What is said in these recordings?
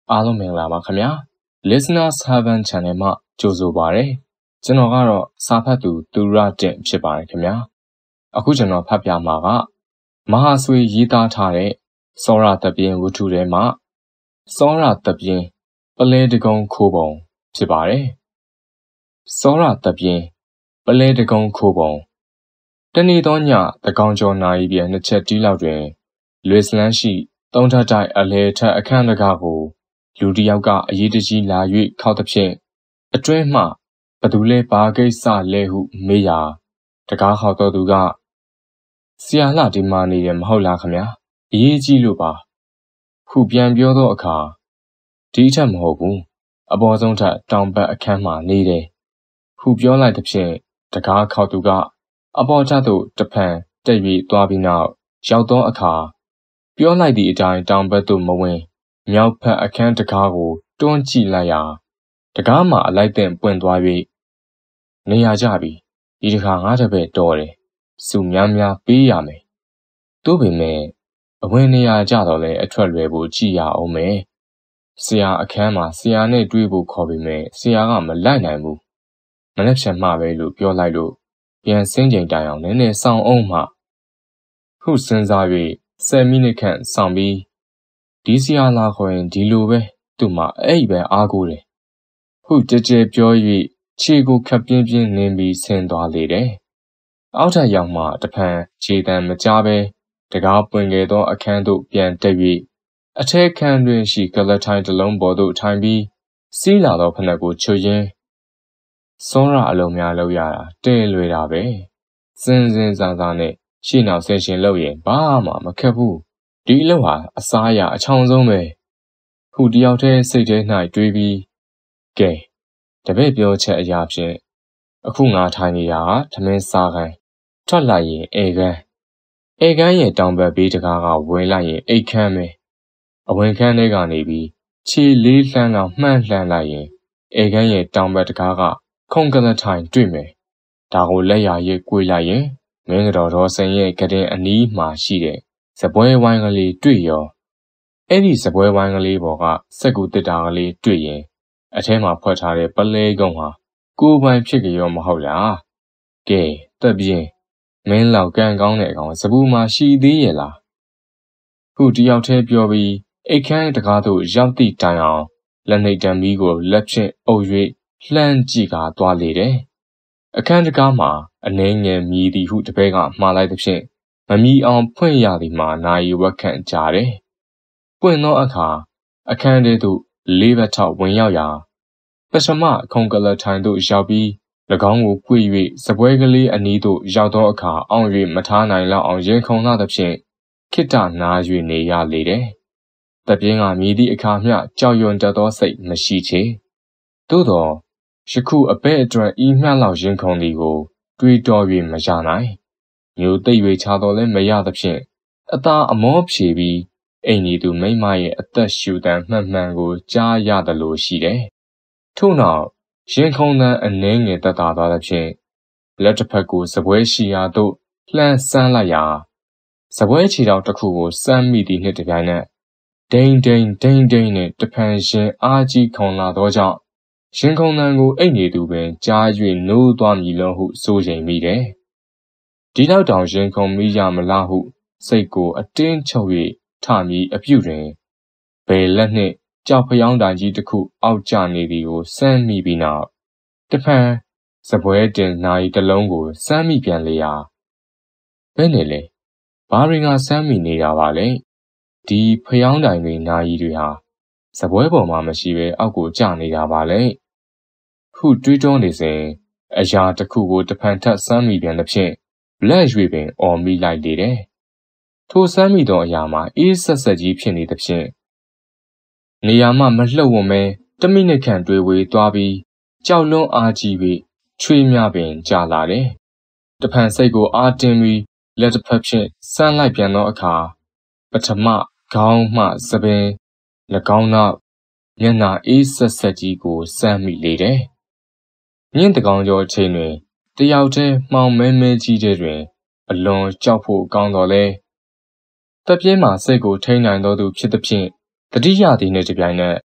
အားလုံးမင်္ဂလာပါခင်ဗျာ Listeners Heaven Channel မှာကြိုဆိုပါရစေကျွန်တော်ကတော့စာဖတ်သူသူရတင့်ဖြစ်ပါတယ်ခင်ဗျာအခုကျွန်တော်ဖတ်ပြမှာကမဟာဆွေရေးသားထားတဲ့စောရတပြင်းဝတ္ထုထဲမှာစောရတပြင်းပလဲတကုံခိုးပုံဖြစ်ပါတယ်စောရတပြင်းပလဲတကုံခိုးပုံတနေ့သောညတကောင်ကျော်နာရီပြည့်နှစ်ချက်တီးလောက်တွင်လွေစလန်းရှိသုံးထပ်တိုက်အလဲထက်အခန်းတကားကိုလူတစ်ယောက်ကအရေးတကြီးလာ၍ခောက်သဖြင့်အတွင်းမှဘသူလဲဘာကိစ္စလဲဟုမေးရာတကားခောက်တော်သူကဆရာလှဒီမှာနေတယ်မဟုတ်လားခင်ဗျာအရေးကြီးလို့ပါခုပြန်ပြောသောအခါဒီထက်မဟုတ်ဘူးအပေါ်ဆုံးထက်တောင်ဘက်အခန်းမှာနေတယ်ခုပြောလိုက်သဖြင့်တကားခောက်သူကအပေါ်ထက်သို့တဖန်တက်၍သွားပြီးနောက်ရောက်သောအခါပြောလိုက်သည့်အတိုင်းတောင်ဘက်သို့မဝင်မြောက်ဖက်အခန်းတကားကိုတွန်းကြည့်လိုက်ရာတကားမှာအလိုက်တင်ပွင့်သွား၍နေရကြပြီဒီတခါငါတပည့်တော်တယ်စုများများပေးရမယ်သို့ပေမဲ့အဝင်နေရကြတော့လဲအထွက်လွယ်ဖို့ကြည်ရအောင်မယ်ဆရာအခန်းမှာဆရာနဲ့တွေ့ဖို့ခေါ်ပေမဲ့ဆရာကမလိုက်နိုင်ဘူးမနေ့ဖြန်မှပဲလို့ပြောလိုက်လို့ပြန်စင်းချိန်တိုင်အောင်နည်းနည်းစောင့်အောင်မှခုစဉ်းစား၍10မိနစ်ခန့်စောင့်ပြီးဒီဆရာလာခေါ်ရင်ဒီလိုပဲသူ့မှာအဲ့ပဲအားကိုးတယ်ခုကြဲကြဲပြော၍ခြေကိုခပ်ပြင်းပြင်းနင်းပြီးဆင်းသွားလေတယ်အောက်ထပ်ရောက်မှတဖန်ခြေတံမကြားပဲတကားပွင့်ခဲ့သောအခန်းသို့ပြန်တက်၍အထက်ခန်းတွင်ရှိကလထိုင်တစ်လုံးပေါ်သို့ထိုင်ပြီးစီးလာသောဖနက်ကိုချွတ်ရင်းစောရအလုံးများလောက်ရတာတဲလွယ်တာပဲစဉ်စဉ်စားစားနဲ့ရှေ့နောက်ဆင်ရှင်လုပ်ရင်ဘာမှမခက်ဘူးဒီအလုပ်ဟာအစားရအချောင်ဆုံးပဲခုတယောက်တည်းစိတ်ထဲ၌တွေးပြီးကဲတပည့်ပြောချက်အရာဖြင့်အခုငါထိုင်နေတာကသမင်းစားခိုင်းထွက်လိုက်ရင်ဧကန်းရဲ့တောင်ဘက်ဘေးတကားကဝင်လိုက်ရင်အိတ်ခမ်းပဲအဝင်ခန်းထဲကနေပြီးခြေလေးလှမ်းတော့မှန်းလှမ်းလိုက်ရင်ဧကန်းရဲ့တောင်ဘက်တကားကခုံကလထိုင်တွေ့မယ်ဒါကိုလက်ရရကွေးလိုက်ရင်မင်းတော်တော်ဆင်ရဲ့ကတဲ့ အနီးမှာရှိတဲ့စပွဲဝိုင်းကလေးတွေ့ရောအဲ့ဒီစပွဲဝိုင်းကလေးပေါ်ကစက်ကူတစ်တာကလေးတွေ့ရင်အထဲမှာဖွက်ထားတဲ့ပလဲကုံဟာကိုယ်ပိုင်ဖြစ်ကြရောမဟုတ်လားကဲတက်ပြင်းမင်းလောက်ကံကောင်းတဲ့အကောင်စပူမှာရှိသေးရဲ့လားခုတယောက်တည်းပြောပြီးအိတ်ခမ်းတကားသို့ရောက်သည့်တိုင်အောင်လက်နှိပ်တံမီးကိုလက်ဖြင့်အုပ်၍လှမ်းကြည့်ကာသွားလေတယ်အခန်းတကားမှာအနှဲငယ်မြည်သည်ဟုတပည့်ကမှားလိုက်သဖြင့်မမီအောင်ဖွင့်ရသည်မှာနာရီဝက်ခန့်ကြာတယ်။ပွင့်သောအခါအခန်းထဲသို့လေးဘက်ထောက်ဝင်ရောက်ရာပထမခုံကလထိုင်သို့ရောက်ပြီး၎င်းကိုပွေ၍စပွဲကလေးအနီးသို့ရောက်သောအခါအောင်၍မထားနိုင်လောက်အောင်ရင်ခုန်လာသဖြင့်ခိတ္တနာ၍နေရလေတယ်။တပြင်းကမြည်သည့်အခါမျှကြောက်ရွံ့တတ်သောစိတ်မရှိချေ။သို့သောယခုအပဲ့အတွက်ဤမျှလောက်ရင်ခုန်သည်ကိုတွေးတော၍မရနိုင်မျိုးသိပ်၍ချတော်လဲမရသဖြင့်အသာအမောဖြေပြီးအိမ်ကြီးသူမိမရဲ့အသက်ရှူတမ်းမှန်မှန်ကိုကြားရသလိုရှိတယ်ထို့နောက်ရင်ခုန်တန်းအနှဲငယ်တက်တာသွားသဖြင့်လက်တစ်ဖက်ကိုစပွဲရှိရာသို့လှမ်းဆန်းလိုက်ရာစပွဲခြေထောက်တစ်ခုကိုစမ်းမိသည့်နှင့်တပြိုင်နက်ဒိန်ဒိန်ဒိန်ဒိန်နဲ့တဖန်ရင်အားကြီးခုန်လာသောကြောင့်ရင်ခုန်တန်းကိုအိမ်နေသူပင်ကြား၍နိုးသွားမည်လို့ဟုဆိုချိန်မိတယ်ဒီလောက်တောင်ရင်ခုန်မိရမလားဟုစိတ်ကိုအတင်းချုပ်၍ထမည်အပြုတွင်ဘယ်လက်နှင့်ကြောက်ဖျောင်းတိုင်ကြီးတစ်ခုအောက်ကျနေသည်ကိုစမ်းမိပြီးနောက်တဖန်စပွဲတင်နိုင်တစ်လုံးကိုစမ်းမိပြန်လေရာဘယ်နဲ့လဲဘာရင်ကစမ်းမိနေတာပါလဲဒီဖျောင်းတိုင်တွေနိုင်တွေဟာစပွဲပေါ်မှာမရှိဘဲအောက်ကိုကျနေတာပါလေခုတွေးတောနေစဉ်အရာတစ်ခုကိုတဖန်ထပ်စမ်းမိပြန်သဖြင့်လက်ရွေပင်အော်မိလိုက်လေတယ်ထိုစမ်းမိသောအရာမှာအေးဆက်ဆက်ကြီးဖြစ်နေသဖြင့်နေရာမှမလှုပ်ဝွန်မဲ1မိနစ်ခန့်တွေးဝေးသွားပြီးကြောက်လွန်းအားကြီးပြီးချွေးများပင်ကြာလာတယ်တဖန်စိတ်ကိုအားတင်းပြီးလက်တစ်ဖက်ဖြင့်စမ်းလိုက်ပြန်သောအခါပထမခေါင်းမှစပင်၎င်းနောက်မျက်နှာအေးဆက်ဆက်ကြီးကိုစမ်းမိလေတယ်မြင့်တကောင်ကျော်အချိန်တွင်တယောက်တည်းမှောင်မဲမဲကြီးတဲ့တွင်အလွန်ကြောက်ဖို့ကောင်းတော်လဲတပြင်းမှာစိတ်ကိုထိန်းနိုင်တော်သူဖြစ်သဖြင့်တတိယသည်နှင့်တပြိုင်နက်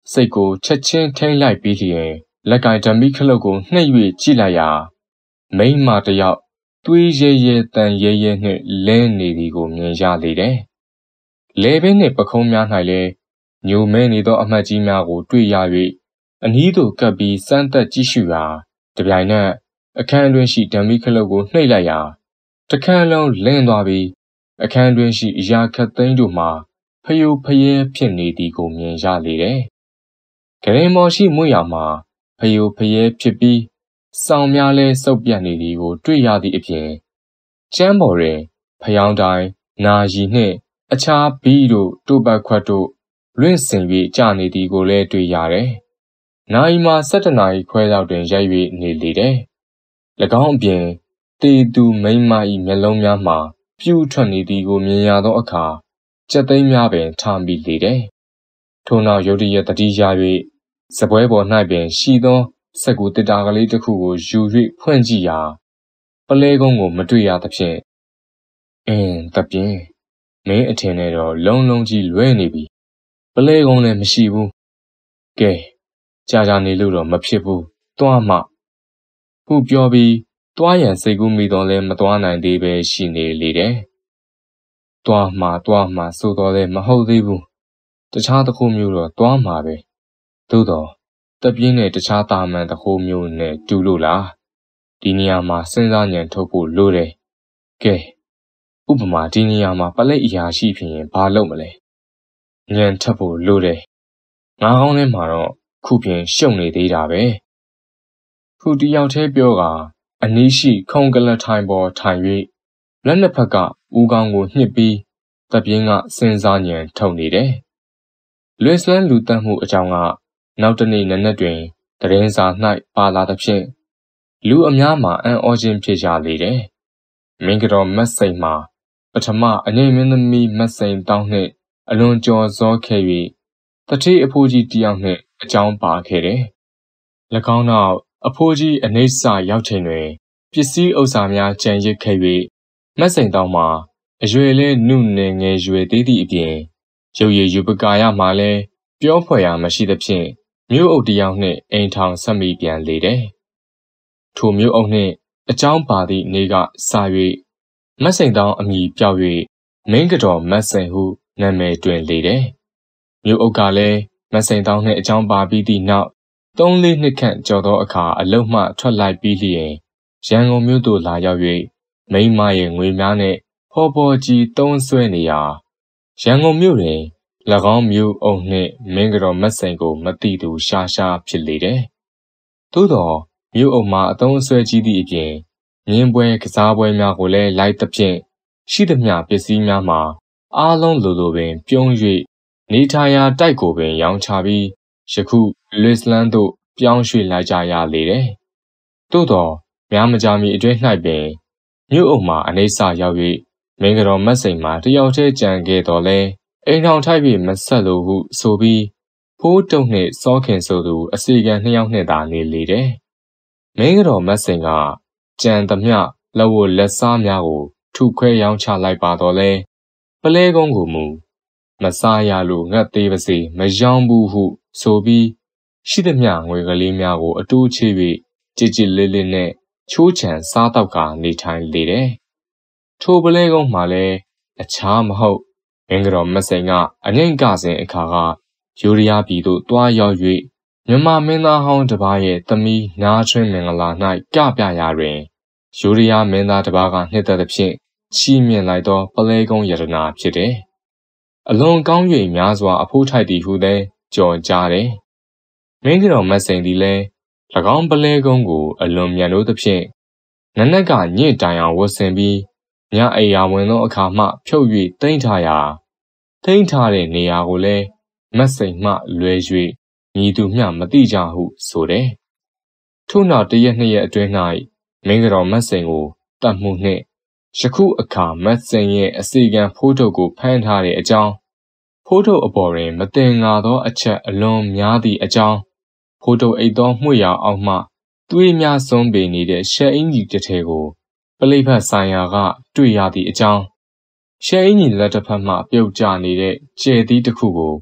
စိတ်ကိုချက်ချင်းထိန်းလိုက်ပြီးလျင်လက်ကင်ဓမီခလုတ်ကိုနှိပ်၍ကြည့်လိုက်ရာမိန်းမတစ်ယောက်သွေးရဲရဲတန်ရဲရဲနှင့်လဲနေသည်ကိုမြင်ရလေတယ်။လေပင်နှင့်ပခုံးများ၌လည်းညိုမဲနေသောအမှတ်ကြီးများကိုတွေ့ရ၍အနီးသို့ကပ်ပြီးစမ်းသက်ကြည့်ရှုရာတပြိုင်နက်အခန်းတွင်ရှိဓမီခလုတ်ကိုနှိပ်လိုက်ရာတခန်းလုံးလင်းသွားပြီးအခန်းတွင်ရှိအရာခတ်သိမ်းတို့မှာဖျို့ဖျဲဖြစ်နေသည်ကိုမြင်ရလေတယ်။ဂရင်မော်ရှိမွေ့ရာမှာဖျို့ဖျဲဖြစ်ပြီးစောင်များလဲစုပ်ပြတ်နေသည်ကိုတွေ့ရသည့်အပြင်ကျမ်းပေါ်တွင်ဖယောင်းတိုင်းနာရီနှင့်အခြားဘီတို့တိုပတ်ခွက်တို့လွင့်စင်၍ကျနေသည်ကိုလည်းတွေ့ရတယ်။နာရီမှာ17နာရီခွဲလောက်တွင်ရိုက်၍နေလေတယ်။၎င်းအပြင်တေသူမိန်းမ၏မျက်လုံးများမှာပြူးထွက်နေသည်ကိုမြင်ရသောအခါကြက်သိမ်းများပင်ထားမိလေတယ်။ထို့နောက်ရုတ်တရက်တတိယ၍စပွဲပေါ်၌ပင်ရှိသောစက်ကူတစ်တာကလေးတစ်ခုကိုယူ၍ဖွင့်ကြည့်ရာပလဲကုန်းကိုမတွေ့ရသဖြင့်တပြင်းမင်းအထင်နဲ့တော့လုံးလုံးကြီးလွဲနေပြီပလဲကုန်းလည်းမရှိဘူးကဲကြာနေလို့တော့မဖြစ်ဘူးသွားမှဟုပြောပြီးသွားရန်စိတ်ကူးမိတော့လဲမသွားနိုင်သေးပဲရှိနေလေတယ်သွားမှဆိုတော့လဲမဟုတ်သေးဘူးတခြားတစ်ခုမျိုးတော့သွားမှာပဲသို့တော့တပြင်းနဲ့တခြားတာမန်တစ်ခုမျိုးနဲ့တူလို့လားဒီနေရာမှာစဉ်းစားဉာဏ်ထုတ်ဖို့လိုတယ်ကဲဥပမာဒီနေရာမှာပလက်အရာရှိဖြစ်ရင်ဘာလုပ်မလဲဉာဏ်ထပ်ဖို့လိုတယ်ငါးကောင်းထဲမှာတော့ခုပြင်ရှုံနေသေးတာပဲခုတယောက်တည်းပြောကအနီးရှိခုံကလထိုင်ပေါ်ထိုင်၍လက်နှစ်ဖက်ကဦးခေါင်းကိုညှစ်ပြီးတပြင်းကစဉ်းစားဉာဏ်ထုတ်နေတယ်လွစ်လန်းလူတက်မှုအကြောင်းကနောက်တနေ့နံနက်တွင်သတင်းစာ၌ပါလာသဖြင့်လူအများမှာအံ့ဩခြင်းဖြစ်ကြလေတယ်မင်းကတော့မတ်စိန်မှာပထမအငိမ့်မင်းသမီးမတ်စိန်တောင်းနှင့်အလွန်ကြော်စောခဲ့၍တတိအဖိုးကြီးတယောက်နှင့်အကြောင်းပါခဲ့တယ်၎င်းနောက်အဖိုးကြီးအနေဆာရောက်ချိန်တွင်ပစ္စည်းဥစ္စာများကြံရစ်ခဲ့၍မတ်စိန်တောင်းမှာအရွယ်လဲနုနယ်ငယ်ရွယ်သေးသည့်အပြင်ရုပ်ရည်ယူပကာရမှာလဲပြောဖွယ်ရာမရှိသဖြင့်မြို့အုပ်တယောက်နှင့်အိမ်ထောင်ဆက်မိပြန်လေတယ်ထိုမြို့အုပ်နှင့်အကြောင်းပါသည့်နေ့ကစ၍မတ်စိန်တောင်းအမည်ပြောက်၍မင်းကတော်မတ်စိန်ဟုနာမည်တွင်လေတယ်မြို့အုပ်ကလည်းမတ်စိန်တောင်းနှင့်အကြောင်းပါပြီးသည့်နောက်3-4 နှစ်ခန့်ကျော်သောအခါအလုတ်မှထွက်လိုက်ပြီးလျင်ရန်ကုန်မြို့သို့လာရောက်၍မိန်းမရဲ့ငွေများနှင့်ဖော်ဖော်ကြီးသုံးဆွဲနေရာရန်ကုန်မြို့တွင်၎င်းမြို့အုပ်နှင့်မင်းကတော်မတ်စိန်ကိုမသိသူရှားဖြစ်လေတယ်သို့သောမြို့အုပ်မှာအသုံးအဆွဲကြီးသည့်အပြင်မြင်းပွဲကစားပွဲများကိုလည်းလိုက်သဖြင့်ရှိသမျှပစ္စည်းများမှာအားလုံးလိုပင်ပြုံး၍နေထိုင်ရာတိုက်ကိုပင်ရောင်းချပြီးယခုလွစ်လန်းသို့ပြောင်းရွှေ့လိုက်ကြရလေတယ်သို့သောများမကြာမီအတွင်း၌ပင်မြို့အုပ်မှာအနေဆာရောက်၍မင်းကတော်မတ်စိန်မှာတယောက်တည်းကြံခဲ့တော်လဲအိမ်ထောင်ထိုက်ပြီးမဆက်လို့ဟုဆိုပြီးဖိုးတုံနှင့်စောခင်ဆိုသူအစီကံ2ယောက်နှင့်သာနေလေတယ်မင်းကတော်မတ်စိန်ကကြံသမျှလက်ဝတ်လက်စားများကိုထုခွဲရောင်းချလိုက်ပါတော့လဲပလဲကုန်းကိုမူမစားရလို့ငတ်သေးပါစေမရောင်းဘူးဟုဆိုပြီးရှိသမျှငွေကလေးများကိုအတူချေ၍ကြည်ကြည်လေးလေးနဲ့ချိုးချံစားတော့ကနေထိုင်လေတယ်ထိုပလဲကုန်းမှာလည်းအခြားမဟုတ်မင်းကတော်မတ်စိန်ကအငိမ့်ကစဉ်အခါကယူရီးယားပြည်သို့တွားရောက်၍မြမမင်းသားဟောင်းတစ်ပါးရဲ့သမီးနားထွင်းမင်္ဂလာ၌ကပြရာတွင်ယူရီးယားမင်းသားတစ်ပါးကနှစ်သက်သဖြင့်ချီးမြှင့်လိုက်သောပလဲကုန်းယတနာဖြစ်တယ်။အလွန်ကောင်း၍များစွာအဖိုးထိုက်သည်ဟုလည်းကြော်ကြားတယ်။မင်းကတော်မတ်စိန်သည်လည်း၎င်းပလဲကုန်းကိုအလွန်မြတ်လို့သဖြင့်နနက်ကညင့်တိုင်အောင်ဝတ်ဆင်ပြီးညအိယာဝင်သောအခါမှဖြုတ်၍တိမ့်ထားရာထိမ့်ထားတဲ့နေရာကိုလည်းမတ်စိန်မှလွဲ၍မည်သူမျှမသိကြဟုဆိုတယ်။ထို့နောက်1 ရက်2 ရက်အတွင်း၌မင်းကတော်မတ်စိန်ကိုတတ်မှုနှင့်ယခုအခါမတ်စိန်ရဲ့အစီကံဖိုးထုတ်ကိုဖမ်းထားတဲ့အကြောင်းဖိုးထုတ်အပေါ်တွင်မတင်ငါသောအချက်အလွန်များသည့်အကြောင်းဖိုးထုတ်အိတ်သောမှွေရာအောက်မှသွေးများစွန်းပေနေတဲ့ရှက်အင်ကြီးတစ်ထည်ကိုပလိဖတ်ဆိုင်ရာကတွေ့ရသည့်အကြောင်းရှက်အင်ကြီးလက်တစ်ဖက်မှပြုတ်ကျနေတဲ့ကျဲသီးတစ်ခုကို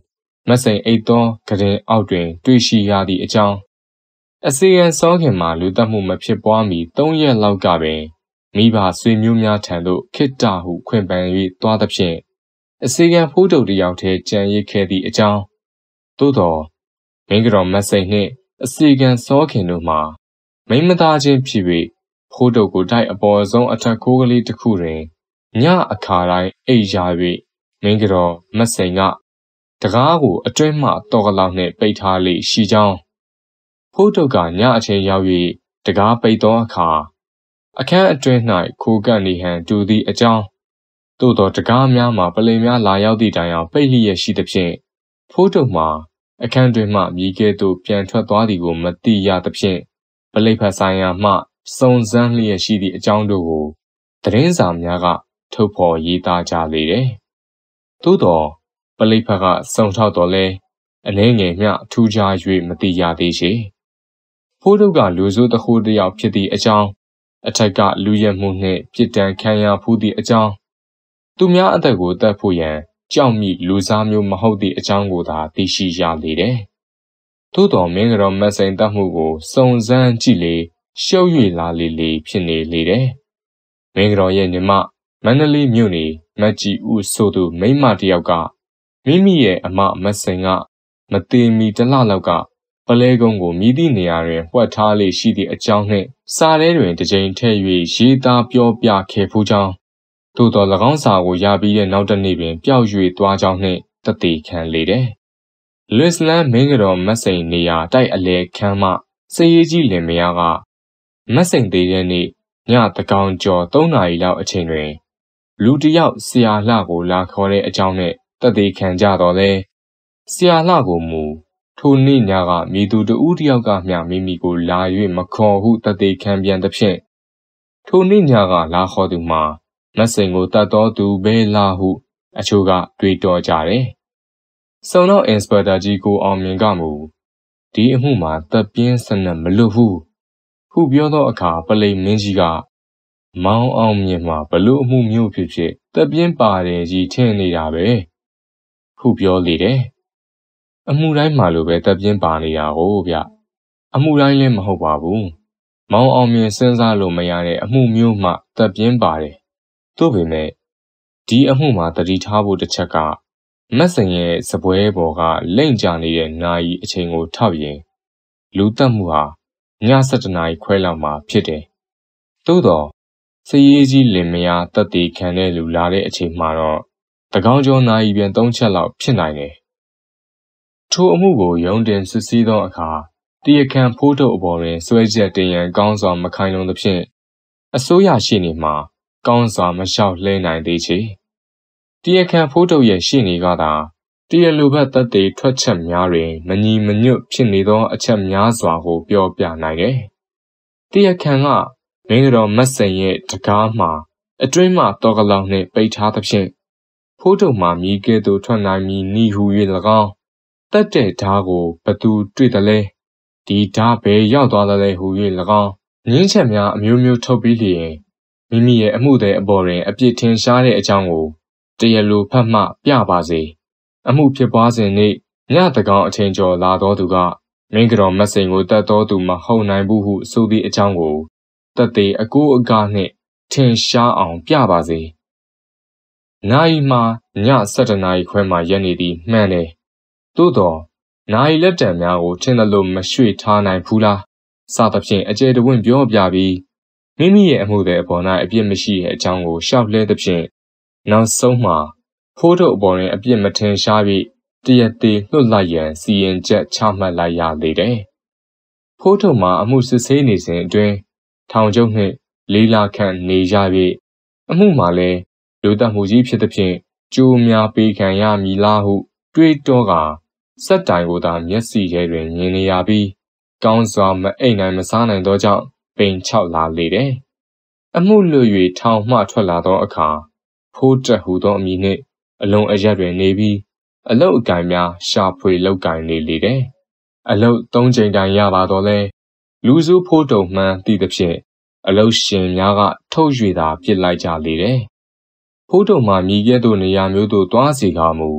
မက်စိန်အိတ်သောကရင်အောက်တွင်တွေ့ရှိရသည့်အကြောင်းအစီရင်စောခင်မှာလူတက်မှုမဖြစ်ပွားမီ3 ရက်လောက်ကပင်မိဘဆွေမျိုးများထံသို့ခိတ္တဟုခွင့်ပန်၍သွားသဖြင့်အစီရင်ဖိုးတုတ်တစ်ယောက်တည်းကြံရစ်ခဲ့သည့်အကြောင်းသို့သောမင်းကတော်မက်စိန်နှင့်အစီရင်စောခင်တို့မှာမိမသားချင်းဖြစ်၍ဖိုးတုတ်ကိုတိုက်အပေါ်ဆုံးအထက်ခိုးကလေးတစ်ခုတွင်ညအခါတိုင်းအိပ်ရာ၍မင်းကတော်မက်စိန်ကတကားကိုအတွင်းမှတော်ကလောက်နှင့်ပိတ်ထားလေရှိကြောင်းဖိုးတုတ်ကညအချိန်ရောက်၍တကားပိတ်သောအခါအခန်းအတွင်း၌ခိုးကပ်နေဟန်တူသည့်အကြောင်းသို့သောတကားများမှာပလင်များလာရောက်သည့်တိုင်အောင်ပိတ်လျက်ရှိသဖြင့်ဖိုးတုတ်မှာအခန်းတွင်မှမြေကဲ့သို့ပြန်ထွက်သွားသည်ကိုမသိရသဖြင့်ပလိပ်ဖက်ဆိုင်ရာမှစုံစမ်းလျက်ရှိသည့်အကြောင်းတို့ကိုသတင်းစာများကထုတ်ဖော်ရေးသားကြလေတယ်။သို့သောပလိပ်ဖက်ကစုံထောက်တော်လဲအနှဲငယ်မျှထူးခြား၍မသိရသေးချေ။ဖိုးတုတ်ကလူဆိုးတစ်ခုတစ်ယောက်ဖြစ်သည့်အကြောင်းအထက်ကလူရက်မှုနှင့်ပြစ်ဒဏ်ခံရဖူးသည့်အကြောင်းသူများအသက်ကိုတတ်ဖို့ရန်ကြောက်မိလူစားမျိုးမဟုတ်သည့်အကြောင်းကိုသာသိရှိရလေတယ်။သို့တော်မင်းကတော်မက်စိန်တတ်မှုကိုစုံစမ်းကြည့်လေရှုပ်၍လာလေဖြစ်နေလေတယ်။မင်းကတော်ရဲ့ညီမမန္တလေးမြို့နေမတ်ကြီးဦးဆိုသူမိန်းမတစ်ယောက်ကမိမိရဲ့အမမက်စိန်ကမသေးမီတစ်လလောက်ကပလဲကုန်းကိုမြည်သည့်နေရာတွင်ဝှက်ထားလေရှိသည့်အကြောင်းနှင့်စာထဲတွင်တစ်ကြိမ်ထည့်၍ရေးသားပြောပြခဲ့ဖူးကြောင်းသို့သော၎င်းစာကိုရပြီးတဲ့နောက်တစ်နေ့တွင်ပျောက်၍သွားကြောင်းနှင့်သက်သေခံလေတယ်။လွစ်လန်းမင်းကတော်မက်စိန်နေရာတိုက်အလဲခန်းမှစရေးကြီးလင်မယားကမက်စိန်သေးတဲ့နေ့ညတကောင်ကျော်3 နာရီလောက်အချိန်တွင်လူတစ်ယောက်ဆရာလှကိုလာခေါ်တဲ့အကြောင်းနှင့်သက်သေခံကြတော့လဲဆရာလှကိုမူထိုနေ့ညကမိသူတဦးတစ်ယောက်ကမျှမိမိကိုလာ၍မခေါ်ဟုသက်သေခံပြန်သဖြင့်ထိုနေ့ညကလာခေါ်သူမှာမက်စိန်ကိုတတ်တော်သူပဲလားဟုအချို့ကတွေးတောကြတယ်။စုံတော့အင်စပက်တာကြီးကိုအောင်မြင်ကမူဒီအမှုမှာတပ်ပြင်းစနက်မလွတ်ဘူးဟုပြောသောအခါပလိန်မင်းကြီးကမောင်းအောင်မြင်မှာဘလို့အမှုမျိုးဖြစ်တပ်ပြင်းပါတယ်ကြီးထင်နေတာပဲဟုပြောလေတယ်။အမှုတိုင်းမှာလိုပဲတပ်ပြင်းပါနေတာကိုဗျအမှုတိုင်းလည်းမဟုတ်ပါဘူးမောင်းအောင်မြင်စဉ်းစားလို့မရတဲ့အမှုမျိုးမှတပ်ပြင်းပါတယ်သို့ပေမဲ့ဒီအမှုမှာတတိထားဖို့တစ်ချက်ကမက်စိန်ရဲ့စပွဲပေါ်ကလိမ့်ကြနေတဲ့နာယီအချိန်ကိုထောက်ရင်လူတက်မှုဟာည7 နာရီခွဲလောက်မှာဖြစ်တယ်။သို့တော့စရေးကြီးလင်မယားတက်တီခံတဲ့လူလာတဲ့အချိန်မှာတော့တကောင်ကျော်နာယီပြန်3 ချက်လောက်ဖြစ်နိုင်တယ်။ထိုအမှုကိုရုံးတင်စစ်ဆေးသောအခါတရားခံဖိုးတုတ်အပေါ်တွင်စွဲချက်တင်ရန်ကောင်းစွာမခိုင်လုံသဖြင့်အစိုးရရှေ့နေမှာကောင်းစွာမလျှောက်လှဲနိုင်သေးချေတရားခံဖိုးတုတ်ရဲ့ရှေ့နေကသာတရားလိုဘက်သက်သေထွက်ချက်များတွင်မညီမညွတ်ဖြစ်နေသောအချက်များစွာကိုပြောပြနိုင်တယ်တရားခံကမင်းကတော်မက်စိန်ရဲ့တကားမှာအတွင်းမှတော်ကလောက်နှင့်ပိတ်ထားသဖြင့်ဖိုးတုတ်မှာမြေကဲ့သို့ထွက်နိုင်မည်နီဟု၍၎င်းတက်တဲ့ဓားကိုဘသူတွေ့သလဲဒီဓားဘယ်ရောက်သွားသလဲဟု၍၎င်းငင်းချက်များအမျိုးမျိုးထုတ်ပြီးလျင်မိမိရဲ့အမှုတဲ့အပေါ်တွင်အပြစ်ထင်ရှားတဲ့အကြောင်းကိုတရားလိုဖတ်မှပြပါစေအမှုဖြစ်ပွားစဉ်နေ့ညတကောင်အချိန်ကျော်လာတော်သူကမင်းကတော်မက်စိန်ကိုတတ်တော်သူမဟုတ်နိုင်ဘူးဟုဆိုသည့်အကြောင်းကိုသက်သေအကိုအကားနှင့်ထင်ရှားအောင်ပြပါစေနိုင်မှာည7 နာရီခွဲမှရက်နေသည်မှန်တယ်သို့တော့နိုင်လက်တံများကိုထင်သလိုမရွှေ့ထားနိုင်ဘူးလားစသဖြင့်အကျယ်တဝင့်ပြောပြပြီးမိမိရဲ့အမှုတဲ့အပေါ်၌အပြစ်မရှိတဲ့အကြောင်းကိုရှောက်လဲသဖြင့်နောက်ဆုံးမှာဖိုးတုတ်အပေါ်တွင်အပြစ်မထင်ရှားပြီးတရားသေလွှတ်လိုက်ရန်စီရင်ချက်ချမှတ်လိုက်ရလေတယ်။ဖိုးတုတ်မှာအမှုစစ်ဆေးနေစဉ်အတွင်းထောင်ချုပ်နှင့်4 လခန့်နေရ၍အမှုမှာလည်းလူတက်မှုကြီးဖြစ်သဖြင့်ကြိုးများပေးခံရမည်လားဟုတွေးတောကစက်တိုင်ကိုသာမျက်စိထဲတွင်မြင်နေရပြီးကောင်းစွာမအိပ်နိုင်မစားနိုင်သောကြောင့်ပိန်ချောက်လာလေတယ်။အမှုလွတ်၍ထောင်မှထွက်လာသောအခါဖိုးတက်ဟူသောအမည်နှင့်အလုံးအရက်တွင်နေပြီးအလုတ်အကင်များရှာဖွေလောက်ကင်နေလေတယ်။အလုတ်3 ကြိမ်တိုင်ရပါတော့လဲလူစုဖိုးတုံမှန်းသိသဖြင့်အလုတ်ရှင်များကထုတ်၍သာပြစ်လိုက်ကြလေတယ်။ဖိုးတုံမှာမြည်ကဲ့သို့နေရာမျိုးသို့သွားစီကားမူ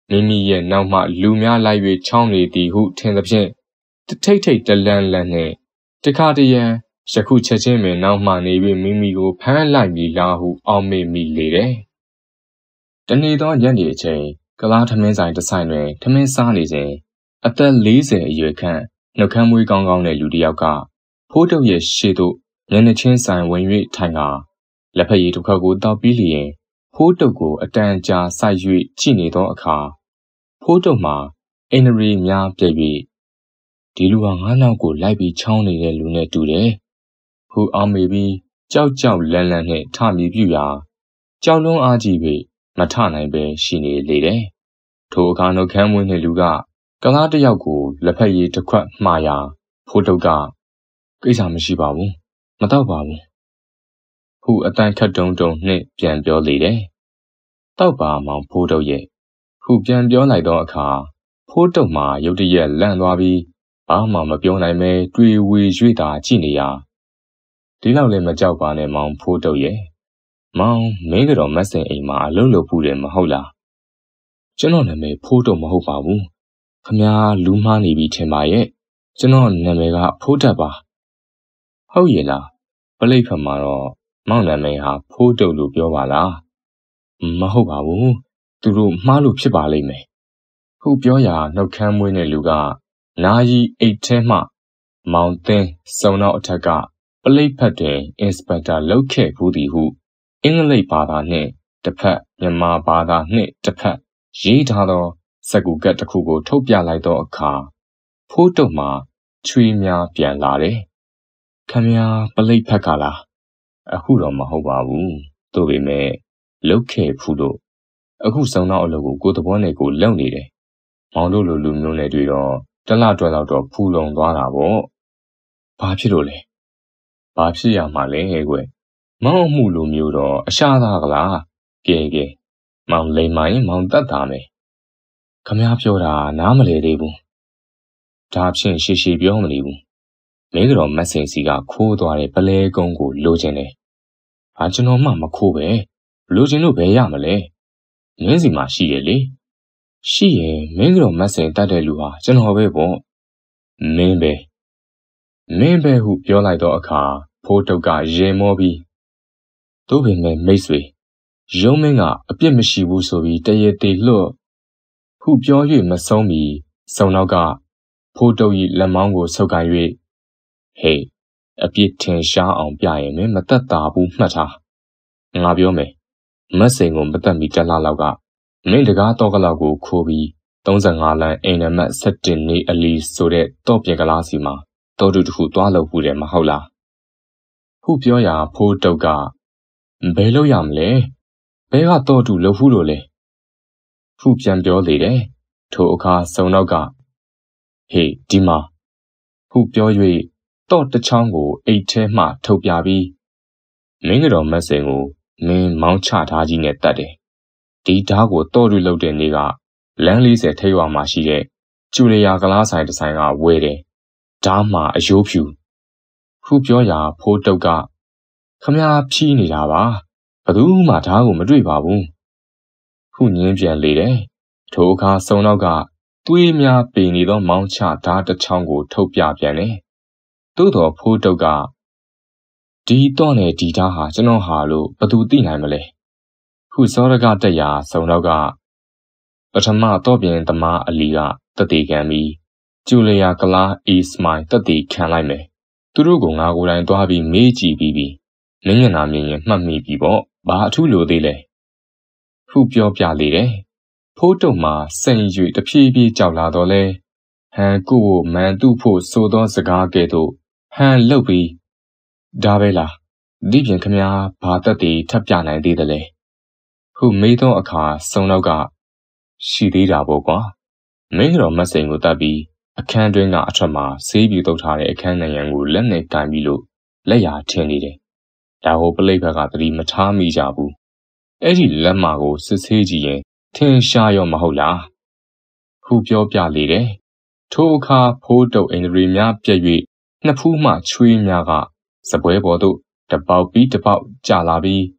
မိမိရဲ့နောက်မှလူများလိုက်၍ချောင်းနေသည်ဟုထင်သဖြင့်ထိတ်ထိတ်တလန့်လန့်နှင့်တခါတရံယခုချက်ချင်းပင်နောက်မှနေ၍မိမိကိုဖမ်းလိုက်ပြီလားဟုအောက်မေ့မိလေတယ်။တနေ့သောညနေအချိန်ကလားထမင်းဆိုင်တစ်ဆိုင်တွင်ထမင်းစားနေစဉ်အသက်40အရွယ်ခန့်နှုတ်ခမ်းမွေးကောင်းကောင်းတဲ့လူတစ်ယောက်ကဖိုးတုပ်ရဲ့ရှေ့သို့မျက်နှာချင်းဆိုင်ဝင်၍ထိုင်ကလက်ဖက်ရည်တစ်ခွက်ကိုတောက်ပြီးလျင်ဖိုးတုပ်ကိုအတန်ကြာစိုက်၍ကြည့်နေသောအခါဖိုးတုပ်မှာအင်နရီများပြည့်၍ဒီလူဟာငါးနောက်ကိုလိုက်ပြီးချောင်းနေတဲ့လူနဲ့တူတယ်။ဟူအောင်မေပြီးကြောက်ကြောက်လန့်လန့်နဲ့ထမြည်ပြူရာကြောက်လွန်းအားကြီး၍မထနိုင်ပဲရှိနေလေတယ်။ထိုအခါနှုတ်ခမ်းမွေးနှင့်လူကကလားတစ်ယောက်ကိုလက်ဖက်ရည်တစ်ခွက်မှားရာဖိုးတုပ်ကကိစ္စမရှိပါဘူးမတော့ပါဘူးဟုအတန်ခတ်တုံတုံနှင့်ပြန်ပြောလေတယ်။တောက်ပါမောင်ဖိုးတုပ်ရဲ့ဟုပြန်ပြောလိုက်သောအခါဖိုးတုပ်မှာရုတ်တရက်လန့်သွားပြီးဘာမှမပြောနိုင်ပဲတွေ့ဝေ၍သာကြည့်နေရာဒီလောက်လည်းမကြောက်ပါနဲ့မောင်ဖိုးတုပ်ရဲ့မောင်မင်းကတော့မတ်စင်အိမ်မှာအလုပ်လုပ်ဖူးတယ်မဟုတ်လားကျွန်တော်နာမည်ဖိုးတုပ်မဟုတ်ပါဘူးခမည်းလူမှားနေပြီထင်ပါရဲ့ကျွန်တော်နာမည်ကဖိုးတက်ပါဟုတ်ရဲ့လားပလိတ်ဖက်မှာတော့မောင်နာမည်ဟာဖိုးတုပ်လို့ပြောပါလားမဟုတ်ပါဘူးသူတို့မှားလို့ဖြစ်ပါလိမ့်မယ်ခုပြောရာနှုတ်ခမ်းမွေးတဲ့လူကနာယီအိတ်ထဲမှမောင်သင်းစုံတော့အထက်ကပလိတ်ဖက်တွင်အင်စပက်တာလောက်ခဲ့ဘူးသည်ဟုအင်္ဂလိပ်ဘာသာနှင့်တစ်ဖက်မြန်မာဘာသာနှင့်တစ်ဖက်ရေးထားသောစကူကတ်တစ်ခုကိုထုတ်ပြလိုက်သောအခါဖိုးတုပ်မှာချွေးများပြန်လာတယ်ခမည်းပလိတ်ဖက်ကလားအခုတော့မဟုတ်ပါဘူးသို့ပေမဲ့လောက်ခဲ့ဖူးလို့အခုစုံတော့အလုပ်ကိုသဘောနဲ့ကိုလုံနေတယ်မောင်တို့လိုလူမျိုးနဲ့တွေ့တော့တလတွဲတော့ဖူလုံသွားတာပေါ့ဘာဖြစ်လို့လဲဘာဖြစ်ရမှာလဲကွမောင်မှုလိုမျိုးတော့အရှားသားကလားကဲမောင်လိမ်မာရင်မောင်တတ်တာမယ်ခမည်းပြောတာနားမလဲသေးဘူးဒါဖြင့်ရှည်ပြောမနေဘူးမင်းကတော့မတ်စင်စီကခိုးသွားတဲ့ပလဲကုန်းကိုလိုချင်တယ်ဟာကျွန်တော်မှမခိုးပဲလိုချင်လို့ဘယ်ရမလဲမင်းစီမှာရှိရလေရှိရင်မင်းကတော့မတ်စင်တတ်တဲ့လူဟာကျွန်တော်ပဲပေါ့မင်းပဲဟုပြောလိုက်တော့အခါဖိုးတုပ်ကရေမောပြီးသို့ပေမဲ့မိတ်ဆွေရုံးမင်းကအပြစ်မရှိဘူးဆိုပြီးတရေတေလွတ်ဟုပြော၍မဆုံးမီစုံနောက်ကဖိုးတုပ်၏လက်မောင်းကိုဆုပ်ကိုင်၍ဟေးအပြစ်ထင်ရှားအောင်ပြရင်မင်းမသက်သာဘူးမှတ်ထားငါပြောမယ်မတ်စိန်ကိုမသက်မီတစ်လလောက်ကမင်းတကားတော့ကလောက်ကိုခိုးပြီး35လမ်းအိမ်နံပါတ်17နေအလီဆိုတဲ့တော့ပြင်ကလားစီမှာတော်တူတစ်ခုသွားလို့ဖူးတယ်မဟုတ်လားဟုပြောရာဖိုးတုပ်ကဘယ်လို့ရမလဲဘဲကတော့တူလို့ဖူးလို့လဲဟုပြန်ပြောလေတယ်ထိုအခါစုံနောက်ကဟေးဒီမှာဟုပြော၍တော့တချောင်းကိုအိတ်ထဲမှထုတ်ပြပြီးမင်းကတော့မတ်စိန်ကိုမင်းမောင်းချထားကြီးနဲ့တတ်တယ်ဒီဓာတ်ကိုတော့တူလုပ်တဲ့နေ့ကလမ်း40ထိပ်ဝါမှာရှိတဲ့ကျူလီယာကလားဆိုင်တစ်ဆိုင်ကဝဲတယ်ဓာတ်မှာအယိုးဖြူဟုပြောရာဖိုးတုပ်ကခမည်းဖြီးနေတာပါဘယ်သူမှဓာတ်ကိုမတွေ့ပါဘူးဟုညင်းပြန်လေတယ်ထိုအခါစုံနောက်ကသွေးများပေနေသောမောင်းချဓာတ်တစ်ချောင်းကိုထုတ်ပြပြန်တယ်သို့တော်ဖိုးတုပ်ကဒီတော့နဲ့ဒီဓာတ်ဟာကျွန်တော်ဟာလို့ဘယ်သူသိနိုင်မလဲဟုစောရကတက်ရာစုံနောက်ကပထမတော့ပြင်သမားအလီကတတိခံပြီးကျူလီယာကလားအီစမိုင်တတိခံလိုက်မယ်သူတို့ကငါကိုယ်တိုင်သွားပြီးမေးကြည့်ပြီးမင်းမျက်နှာမြင်ရင်မှတ်မိပြီပေါ့ဘာအထူးလိုသေးလဲဟုပြောပြလေတယ်ဖိုးတုပ်မှာစိန်၍တဖြည်းဖြည်းကြောက်လာတော့လဲဟန်ကိုမန်တုဖို့ဆိုသောစကားကဲ့သို့ဟန်လှုပ်ပြီးဒါပဲလားဒီပြင်ခမည်းဘာတက်တည်ထပ်ပြနိုင်သေးတယ်လဲဟုမေးသောအခါစုံနောက်ကရှိသေးတာပေါ့ကွာမင်းကတော့မတ်စိန်ကိုတတ်ပြီးအခန်းတွင်းကအထက်မှာဆေးပြူတုပ်ထားတဲ့အခန်းနံရံကိုလက်နဲ့တိုင်ပြီးလို့လက်ရာထင်းနေတယ်ဒါဟိုပလိတ်ဘက်ကသတိမထားမိကြဘူးအဲ့ဒီလက်မကိုစစ်ဆေးကြည့်ရင်ထင်ရှားရောမဟုတ်လားဟုပြောပြလေတယ်ထိုအခါဖိုးတုပ်အင်္ဂရီများပြက်၍နှစ်ဖူးမှချွေးများကစပွဲပေါ်သို့တပေါက်ပြီးတပေါက်ကျလာပြီး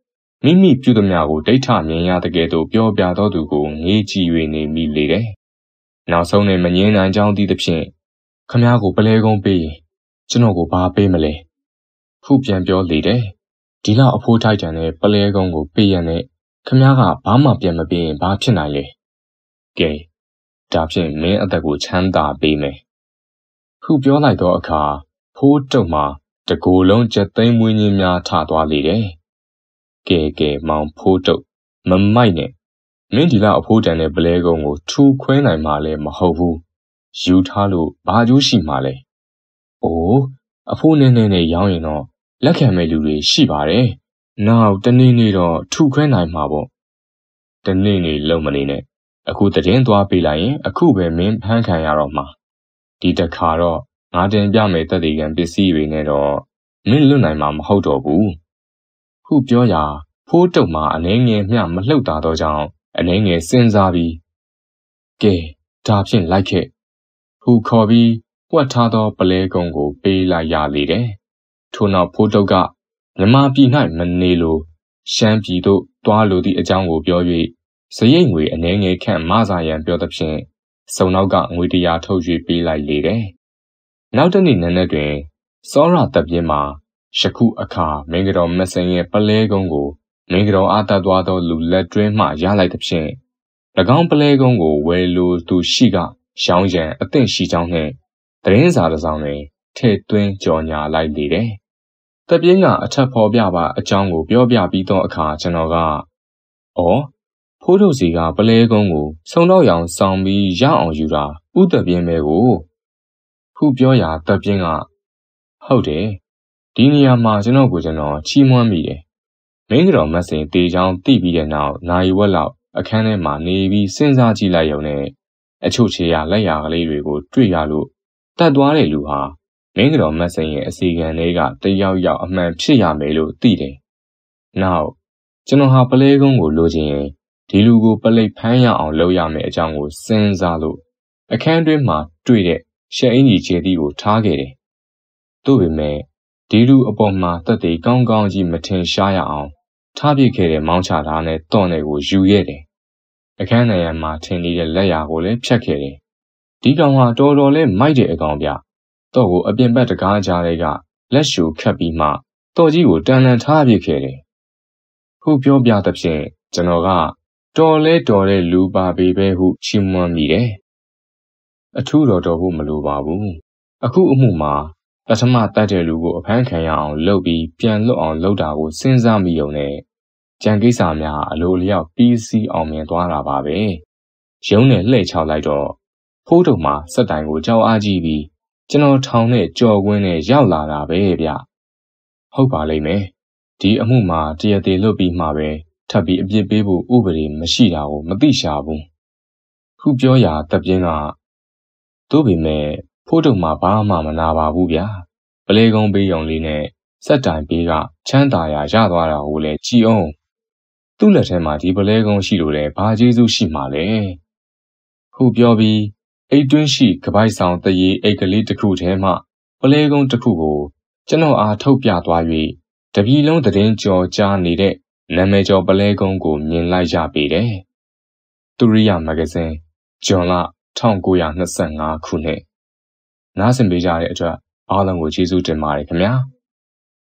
မိမိပြုသမျှကိုဒိဋ္ဌမြင်ရတဲ့ကဲ့သို့ပြောပြသောသူကိုငေးကြည့်၍နေမိလေတယ်။နောက်ဆုံးနဲ့မငြင်းနိုင်ကြောင်းသည့်သဖြင့်ခမည်းကိုပလဲကုန်းပေးရင်ကျွန်တော်ကိုဘာပေးမလဲ။ဟုပြန်ပြောလေတယ်။ဒီလောက်အဖိုးထိုက်တန်တဲ့ပလဲကုန်းကိုပေးရတဲ့ခမည်းကဘာမှပြန်မပေးရင်ဘာဖြစ်နိုင်လဲ။ကဲဒါဖြင့်မင်းအသက်ကိုချမ်းသာပေးမယ်။ဟုပြောလိုက်သောအခါဖိုးတုတ်မှာတကိုယ်လုံးကြက်သိမ်းမွေးခြင်းများထသွားလေတယ်။ကဲမောင်ဖိုးတုတ်မမိုက်နဲ့မင်းဒီလောက်အဖိုးတန်တဲ့ပလဲကုန်းကိုထူခွဲနိုင်မှလည်းမဟုတ်ဘူးယူထားလို့ဘာကျိုးရှိမှလဲအိုးအဖိုးနည်းနဲ့ရောင်းရင်တော့လက်ခံမဲ့လူတွေရှိပါတယ်နောက်တနေ့နေ့တော့ထူခွဲနိုင်မှာပေါ့တနေ့နေ့လုံမနေနဲ့အခုတည်င်းသွားပေးလိုက်ရင်အခုပဲမင်းဖမ်းခံရတော့မှာဒီတခါတော့ငါတင်ပြမယ်တက်သေးကံပစ္စည်းတွေနဲ့တော့မင်းလွတ်နိုင်မှာမဟုတ်တော့ဘူးဟုပြောရာဖိုးတုတ်မှာအနေငယ်မျှမလှုပ်တာတော့ကြောင့်အနေငယ်စဉ်းစားပြီးကဲဒါဖြင့်လိုက်ခဲ့ဟုခေါ်ပြီးပွက်ထားသောပလဲကုန်းကိုပေးလိုက်ရလေတယ်ထို့နောက်ဖိုးတုတ်ကမြမပြည်၌မနေလိုရှမ်းပြည်သို့သွားလိုသည့်အကြောင်းကိုပြော၍စရိတ်ငွေအနေငယ်ခန့်မဆာရန်ပြောသဖြင့်စုံနောက်ကငွေ100ထုတ်၍ပေးလိုက်လေတယ်နောက်တစ်နေ့နံနက်တွင်စောရတပ်ပြင်းမှာယခုအခါမင်းကတော်မဆင်ရဲ့ပလဲကုန်းကိုမင်းကတော်အားတတ်သွားသောလူလက်တွင်းမှရလိုက်သဖြင့်၎င်းပလဲကုန်းကိုဝယ်လိုသူရှိကရောင်းရန်အသင့်ရှိကြောင်းနှင့်သတင်းစာတစ်စောင်တွင်ထည့်သွင်းကြော်ညာလိုက်လေတယ်။တပ်ပြင်းကအထက်ဖော်ပြပါအကြောင်းကိုပြောပြပြီးသောအခါကျွန်တော်ကအော်ဖိုးထုတ်စီကပလဲကုန်းကိုစုံတော့ရောင်ဆောင်ပြီးရအောင်ယူတာဥတပ်ပြင်းပဲကိုခုပြောရာတပ်ပြင်းကဟုတ်တယ်ဒီနေရာမှာကျွန်တော်ချီးမွမ်းမိတယ်မင်းကတော့မဆင်တေချောင်းတိပြီးတဲ့နောက်နိုင်ဝက်လောက်အခန်းထဲမှာနေပြီးစဉ်းစားကြည့်လိုက်ရုံနဲ့အချို့ခြေရလက်ရာကလေးတွေကိုတွေ့ရလို့တတ်သွားတဲ့လူဟာမင်းကတော့မဆင်ရဲ့အစီခံလေးကတယောက်ယောက်အမှန်ဖြစ်ရမယ်လို့သိတယ်နောက်ကျွန်တော်ဟာပလဲကုန်းကိုလိုချင်ရင်ဒီလူကိုပလိတ်ဖမ်းရအောင်လုပ်ရမယ်အကြောင်းကိုစဉ်းစားလို့အခန်းတွင်းမှာတွေ့တဲ့ရှက်အင်ကြီးခြေသီးကိုထားခဲ့တယ်သို့ပေမဲ့ဒီလူအပေါ်မှာတက်သေးကောင်းကောင်းကြီးမထင်ရှားရအောင်ထားပြခဲ့တဲ့မောင်းချတာနဲ့တော့နယ်ကိုယူခဲ့တယ်အခန်းနေရာမှာထင်နေတဲ့လက်ရာကိုလည်းဖြတ်ခဲ့တယ်ဒီကောင်ဟာတော်တော်လေးမိုက်တဲ့အကောင်ပြတော့ကိုအပြင်ဘက်တကားကြားတွေကလက်ရှူခတ်ပြီးမှတော့ကြီးကိုတန်တန်ထားပြခဲ့တယ်ခုပြောပြသဖြင့်ကျွန်တော်ကတော်တဲ့လူပါပေပဲဟုချီးမွမ်းမိတယ်အထူးတော်ဖို့မလိုပါဘူးအခုအမှုမှာပထမတတ်တဲ့လူကိုအဖမ်းခံရအောင်လုပ်ပြီးပြန်လွတ်အောင်လုပ်တာကိုစဉ်းစားမိုံနဲ့ကြံကိစ္စများအလိုလျောက်ပြီးစီးအောင်မြင်သွားတာပါပဲရုံးနဲ့လှည့်ချလိုက်တော့ဖိုးတုံမှာစက်တိုင်ကိုကြောက်အားကြီးပြီးကျွန်တော်ထောင်နဲ့ကြော်ကွင်းနဲ့ရောက်လာတာပဲဗျဟုတ်ပါလိမ့်မယ်ဒီအမှုမှာတရသေးလွတ်ပြီးမှပဲထပ်ပြီးအပြစ်ပေးဖို့ဥပဒေမရှိတာကိုမသိရှာဘူးခုပြောရာတပ်ပြင်းကသို့ပေမဲ့ဖိုးတုံမှာဘာမှမနာပါဘူးဗျာပလဲကုန်းပေးရုံလေးနဲ့စက်တိုင်ပေးကချမ်းသာရာရသွားတာကိုလည်းကြည်အောင်သူ့လက်ထဲမှာဒီပလဲကုန်းရှိလို့လည်းဘာကျေးဇူးရှိမှလဲခုပြောပြီးအိတ်တွင်းရှိကပိုက်ဆောင်တရေအိတ်ကလေးတစ်ခုထဲမှပလဲကုန်းတစ်ခုကိုကျွန်တော်အားထုတ်ပြသွား၍တပြည်လုံးသတင်းကြော်ကြားနေတဲ့နာမည်ကျော်ပလဲကုန်းကိုမြင်လိုက်ရပေတယ်သူရိယမဂ္ဂဇင်းဇွန်လ1925ခုနှစ်နားဆင်ပေးကြတဲ့အတွက်အားလုံးကိုကျေးဇူးတင်ပါတယ်ခင်ဗျာ